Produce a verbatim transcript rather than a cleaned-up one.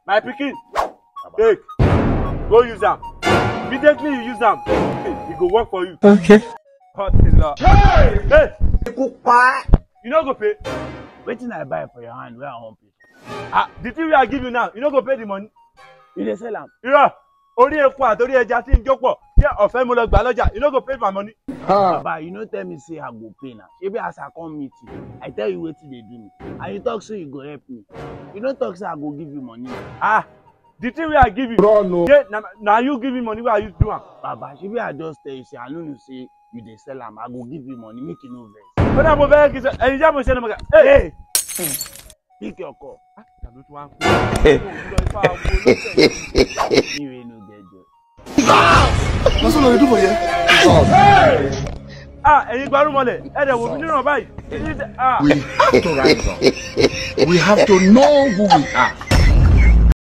My pikin, take, go use them. Immediately you use them, it go work for you. Okay. Hot is law. Hey! Hey! You no go pay. Wetin I buy for your hand where I wan pay? Ah, the thing I give you now, you no go pay the money. You dey sell am? Yeah. Only a quart, only a jatin joko. Yeah, ọ̀fẹ́ mo lọ gbà lọ́jà. You no go pay my money. Baba, you no tell me say I go pay now. Maybe as I come meet you, I tell you wetin dey do me. And you talk say you go help me. You no talk say I go give you money. Ah, the thing wey I give you. Bro, no. Yeah, na, na you give me money wey I use do am. Baba, maybe I just tell you say I no know say you dey sell am. I go give you money, make you no vex. When I'm over here, ẹ̀yin já mo ṣe ní mo ga. Hey! Pick your call. Ah, no get joy. That's what we do for you. Ah, ẹ̀yin gbaru mọ́lẹ̀. Ẹ dẹ̀ wò mí nínú báyìí. We have to rise up. We have to know who we are.